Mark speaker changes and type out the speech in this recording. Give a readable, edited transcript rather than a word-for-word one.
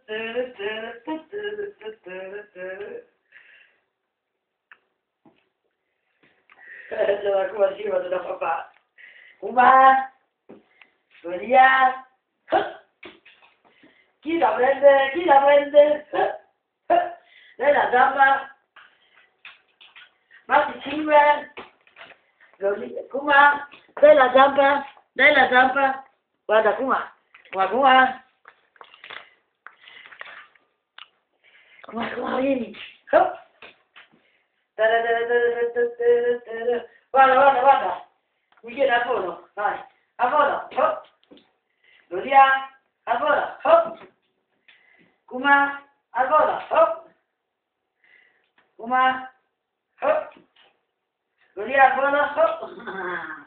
Speaker 1: Allora, come si va da papà? Uma, via. Chi la prende? Chi la prende? Lei la zampa? Matti 5. Kuma, dai la zampa? Dai la zampa? Guarda, Kuma. Kuma. Kuma, vieni. Guarda. Mi chiede a volo, vai. A volo, hop. Gloria, a volo, hop. Kuma, a volo, hop. Kuma, hop. Gloria, a volo, hop.